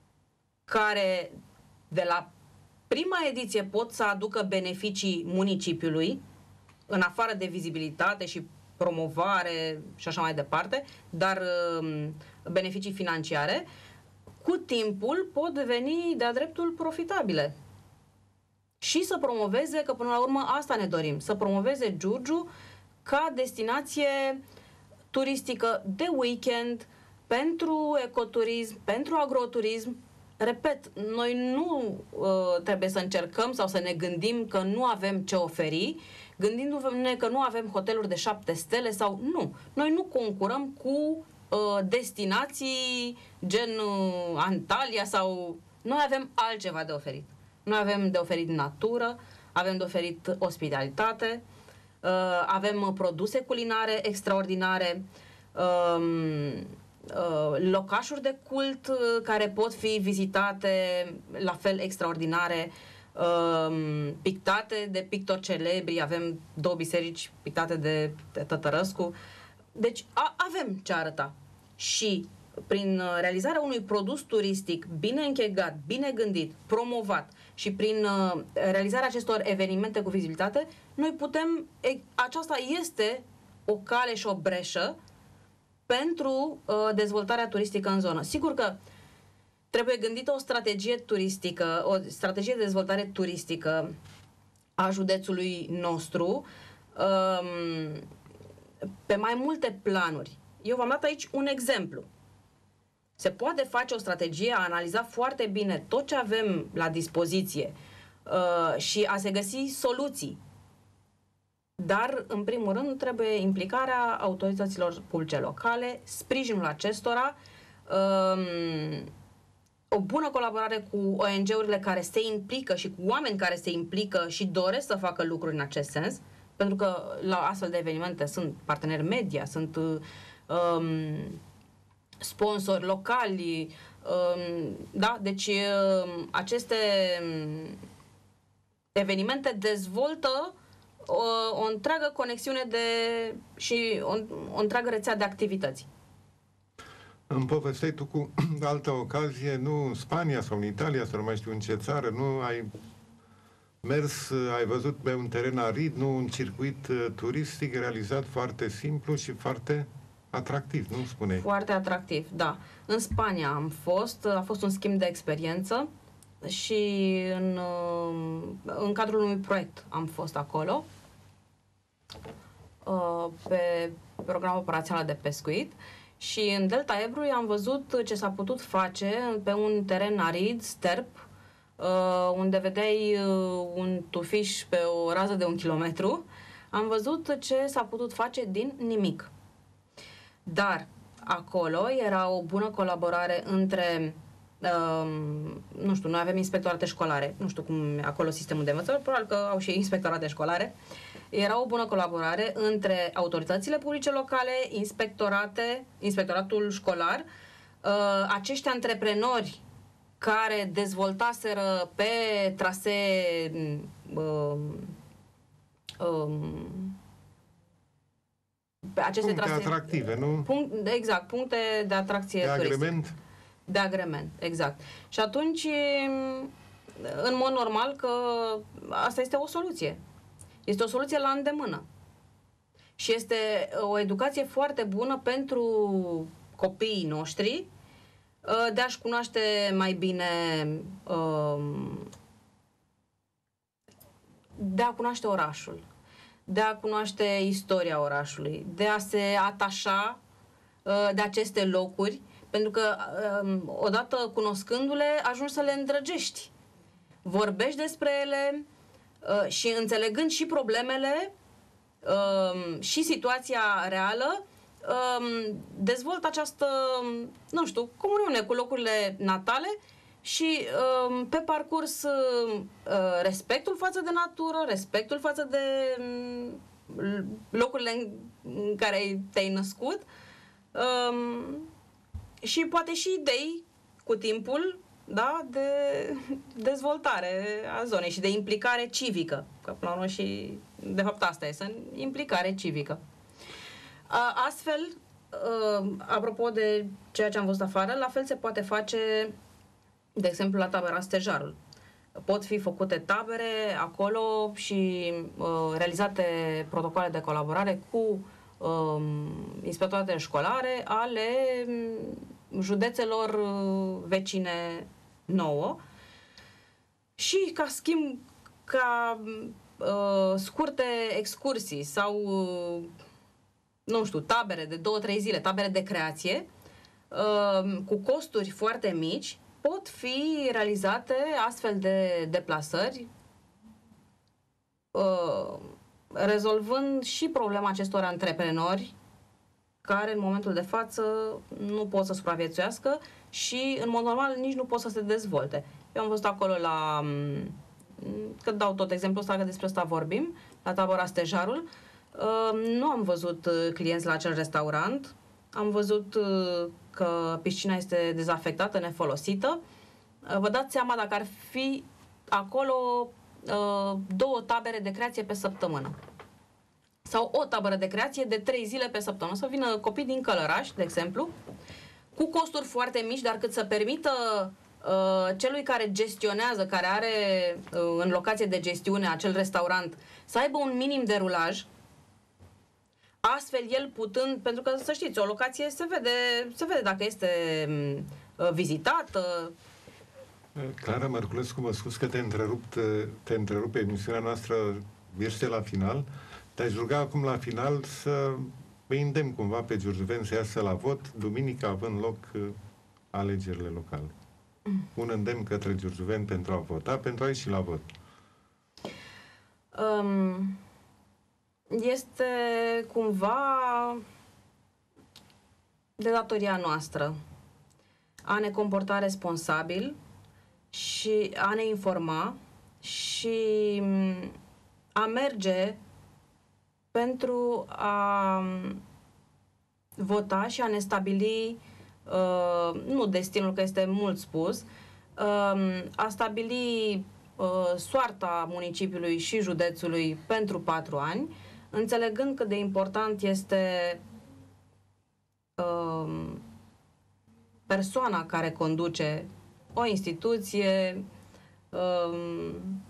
[SPEAKER 2] care de la prima ediție pot să aducă beneficii municipiului, în afară de vizibilitate și promovare și așa mai departe, dar uh, beneficii financiare, cu timpul pot deveni de-a dreptul profitabile. Și să promoveze, că până la urmă asta ne dorim, să promoveze Giurgiu ca destinație turistică de weekend, pentru ecoturism, pentru agroturism. Repet, noi nu uh, trebuie să încercăm sau să ne gândim că nu avem ce oferi, gândindu-ne că nu avem hoteluri de șapte stele sau nu. Noi nu concurăm cu uh, destinații gen uh, Antalya sau... Noi avem altceva de oferit. Noi avem de oferit natură, avem de oferit ospitalitate, uh, avem produse culinare extraordinare, uh, locașuri de cult care pot fi vizitate la fel extraordinare, pictate de pictori celebri, avem două biserici pictate de, de Tătărăscu. Deci a, avem ce arăta. Și prin realizarea unui produs turistic bine închegat, bine gândit, promovat și prin realizarea acestor evenimente cu vizibilitate, noi putem, aceasta este o cale și o breșă pentru uh, dezvoltarea turistică în zonă. Sigur că trebuie gândită o strategie turistică, o strategie de dezvoltare turistică a județului nostru um, pe mai multe planuri. Eu v-am dat aici un exemplu. Se poate face o strategie, a analiza foarte bine tot ce avem la dispoziție uh, și a se găsi soluții. Dar, în primul rând, trebuie implicarea autorităților publice locale, sprijinul acestora, um, o bună colaborare cu O N G-urile care se implică și cu oameni care se implică și doresc să facă lucruri în acest sens, pentru că la astfel de evenimente sunt parteneri media, sunt um, sponsori locali, um, da? Deci um, aceste evenimente dezvoltă o, o întreagă conexiune de, și o, o întreagă rețea de activități.
[SPEAKER 1] Îmi povesteai tu cu altă ocazie, nu în Spania sau în Italia, sau nu mai știu în ce țară, nu ai mers, ai văzut pe un teren arid, nu un circuit uh, turistic realizat foarte simplu și foarte atractiv, nu spuneai?
[SPEAKER 2] Foarte atractiv, da. În Spania am fost, a fost un schimb de experiență și în, în cadrul unui proiect am fost acolo pe programul operațional de pescuit și în Delta Ebrui am văzut ce s-a putut face pe un teren arid, sterp, unde vedeai un tufiș pe o rază de un kilometru. Am văzut ce s-a putut face din nimic. Dar acolo era o bună colaborare între, um, nu știu, noi avem inspectorate școlare, nu știu cum e acolo sistemul de învățământ, probabil că au și ei inspectorate școlare. Era o bună colaborare între autoritățile publice locale, inspectorate, inspectoratul școlar, uh, acești antreprenori care dezvoltaseră pe trasee um, um, pe aceste
[SPEAKER 1] puncte
[SPEAKER 2] trasee
[SPEAKER 1] atractive, nu?
[SPEAKER 2] Punct, exact, puncte de atracție
[SPEAKER 1] de
[SPEAKER 2] turistică.
[SPEAKER 1] agrement?
[SPEAKER 2] De agrement, exact. Și atunci, în mod normal că asta este o soluție. Este o soluție la îndemână. Și este o educație foarte bună pentru copiii noștri de a-și cunoaște mai bine, de a cunoaște orașul, de a cunoaște istoria orașului, de a se atașa de aceste locuri, pentru că odată cunoscându-le ajungi să le îndrăgești. Vorbești despre ele și înțelegând și problemele și situația reală, dezvoltă această, nu știu, comuniune cu locurile natale și pe parcurs respectul față de natură, respectul față de locurile în care te-ai născut și poate și idei cu timpul, da, de dezvoltare a zonei și de implicare civică. Că până la urmă și de fapt asta este, implicare civică. Astfel, apropo de ceea ce am văzut afară, la fel se poate face, de exemplu, la tabăra Stejarul. Pot fi făcute tabere acolo și uh, realizate protocoale de colaborare cu uh, inspectoratele școlare ale județelor uh, vecine nouă și ca schimb, ca uh, scurte excursii sau uh, nu știu, tabere de două, trei zile, tabere de creație, uh, cu costuri foarte mici, pot fi realizate astfel de deplasări, uh, rezolvând și problema acestor antreprenori care în momentul de față nu pot să supraviețuiască și în mod normal nici nu pot să se dezvolte. Eu am văzut acolo la, că dau tot exemplul ăsta, că despre asta vorbim, la tabăra Stejarul, nu am văzut clienți la acel restaurant, am văzut că piscina este dezafectată, nefolosită. Vă dați seama dacă ar fi acolo două tabere de creație pe săptămână. Sau o tabără de creație de trei zile pe săptămână. Să vină copii din Călăraș, de exemplu, cu costuri foarte mici, dar cât să permită uh, celui care gestionează, care are uh, în locație de gestiune acel restaurant, să aibă un minim de rulaj, astfel el putând, pentru că să știți, o locație se vede, se vede dacă este uh, vizitată.
[SPEAKER 1] Clara Mărculescu, mă scuz că te întrerup, te întrerupe emisiunea noastră, este la final. Te-aș ruga acum la final să îi îndemn cumva pe giurgiuveni să iasă la vot, duminică având loc alegerile locale. Mm. Un îndemn către giurgiuveni pentru a vota, pentru a ieși la vot.
[SPEAKER 2] Um, este cumva de datoria noastră a ne comporta responsabil și a ne informa și a merge pentru a vota și a ne stabili, uh, nu destinul, că este mult spus, uh, a stabili uh, soarta municipiului și județului pentru patru ani, înțelegând cât de important este uh, persoana care conduce o instituție, uh,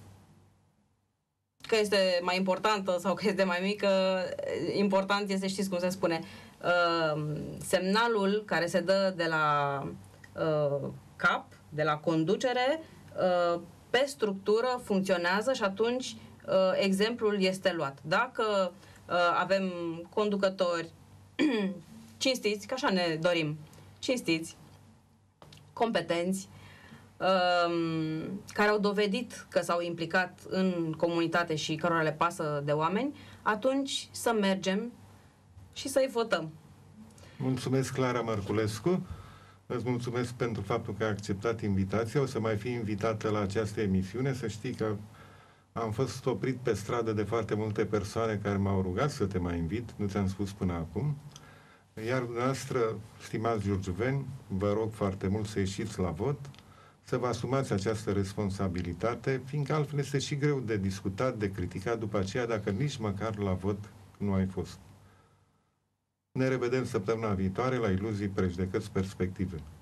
[SPEAKER 2] că este mai importantă sau că este mai mică, important este, știți cum se spune, uh, semnalul care se dă de la uh, cap, de la conducere, uh, pe structură funcționează și atunci uh, exemplul este luat. Dacă uh, avem conducători cinstiți, că așa ne dorim, cinstiți, competenți, Um, care au dovedit că s-au implicat în comunitate și cărora le pasă de oameni, atunci să mergem și să-i votăm.
[SPEAKER 1] Mulțumesc, Clara Mărculescu. Îți mulțumesc pentru faptul că ai acceptat invitația. O să mai fii invitată la această emisiune. Să știi că am fost oprit pe stradă de foarte multe persoane care m-au rugat să te mai invit. Nu ți-am spus până acum. Iar dumneavoastră, stimați giurgiuveni, vă rog foarte mult să ieșiți la vot, să vă asumați această responsabilitate, fiindcă altfel este și greu de discutat, de criticat după aceea, dacă nici măcar la vot nu ai fost. Ne revedem săptămâna viitoare la Iluzii, Prejudecăți, Perspective.